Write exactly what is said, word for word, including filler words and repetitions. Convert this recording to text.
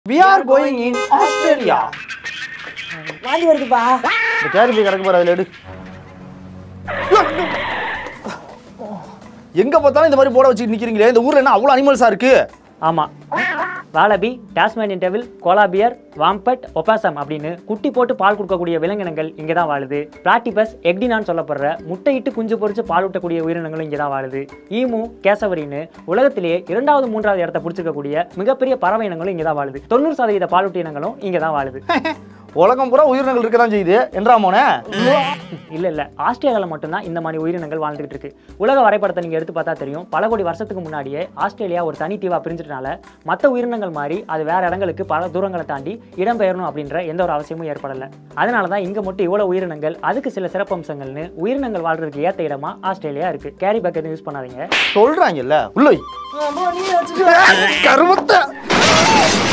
We are going in Australia. வாடி வருதுப்பா. இந்த கேரி பை கரெக்ட் பாரு அதுல எடு. எங்க பார்த்தாலும் இந்த மாதிரி போட வச்சிட்டு நிக்கிறீங்களே இந்த ஊர்ல என்ன அவ்வளவு அனிமல்ஸா இருக்கு? ஆமா. வாலபி, டாஸ்மேனியன் டெவில், கோலாபியர், வாம்பட், ஒபாசம் அப்படின்னு குட்டி போட்டு பால் கொடுக்கக்கூடிய விலங்கினங்கள் இங்கே தான் வாழுது. பிளாட்டிபஸ், எக்டினான்னு சொல்லப்படுற முட்டையிட்டு குஞ்சு பொறிச்சு பால் ஊட்டக்கூடிய உயிரினங்களும் இங்கே தான் வாழுது. ஈமு, கேசவரின்னு உலகத்திலேயே இரண்டாவது மூன்றாவது இடத்தை பிடிச்சிருக்கக்கூடிய மிகப்பெரிய பறவை இனங்களும் இங்கே தான் வாழுது. தொண்ணூறு சதவீத பாலூட்டு இனங்களும் இங்கே தான் வாழுது. உலகம் பூரா உயிரினங்கள் இருக்க தான் செய்யுது என்றாமோனே. இல்லை இல்லை ஆஸ்திரேலியாவில் மட்டும்தான் இந்த மாதிரி உயிரினங்கள் வாழ்ந்துகிட்டு இருக்கு. உலக வரைபடத்தை நீங்கள் எடுத்து பார்த்தா தெரியும். பல கோடி வருஷத்துக்கு முன்னாடியே ஆஸ்திரேலியா ஒரு தனித்தீவாக பிரிஞ்சிட்டனால மற்ற உயிரினங்கள் மாதிரி அது வேற இடங்களுக்கு பல தூரங்களை தாண்டி இடம்பெயரணும் அப்படின்ற எந்த ஒரு அவசியமும் ஏற்படலை. அதனால தான் இங்கே மட்டும் இவ்வளோ உயிரினங்கள், அதுக்கு சில சிறப்பம்சங்கள்னு உயிரினங்கள் வாழ்றதுக்கு ஏற்ற இடமா ஆஸ்திரேலியா இருக்கு. கேரி பேக் எதுவும் யூஸ் பண்ணாதீங்க சொல்றாங்கல்ல. உள்ளோய் கருமத்தை